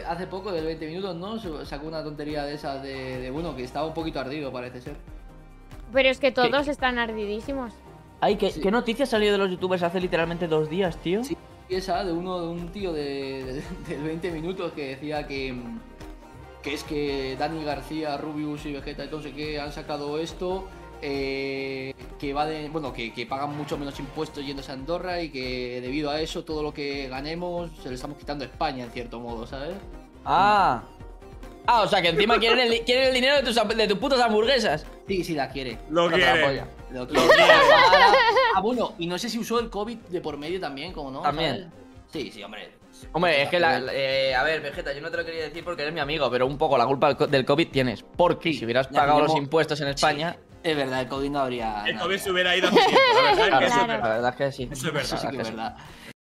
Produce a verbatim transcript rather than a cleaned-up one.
hace poco, del veinte minutos, ¿no? Sacó una tontería de esas de, de bueno, que estaba un poquito ardido, parece ser. Pero es que todos ¿Qué? están ardidísimos. Ay, ¿qué, Sí. ¿qué noticia salió de los youtubers hace literalmente dos días, tío? Sí, esa de uno de un tío de, de, de veinte minutos que decía que, que es que Dani García, Rubius y Vegeta y no sé qué han sacado esto, eh, que va de, bueno, que, que pagan mucho menos impuestos yéndose a Andorra y que debido a eso todo lo que ganemos se le estamos quitando a España en cierto modo, ¿sabes? Ah. Ah, o sea que encima quieren el, quieren el dinero de tus, de tus putas hamburguesas. Sí, sí la quiere. Lo Bueno, te la quiere. polla. Lo quiere. Ah, bueno, y no sé si usó el COVID de por medio también, como no. También. ¿sabes? Sí, sí, hombre. Hombre, es que la, la- eh, a ver, Vegeta, yo no te lo quería decir porque eres mi amigo, pero un poco la culpa del co- del COVID tienes. Porque Sí, si hubieras ya pagado los tenemos- impuestos en España, Sí, es verdad, el COVID no habría. El no COVID habría. se hubiera ido hace tiempo, la verdad. claro, Eso es Claro. la verdad. verdad es que sí. Eso es verdad. Eso sí que La es verdad verdad.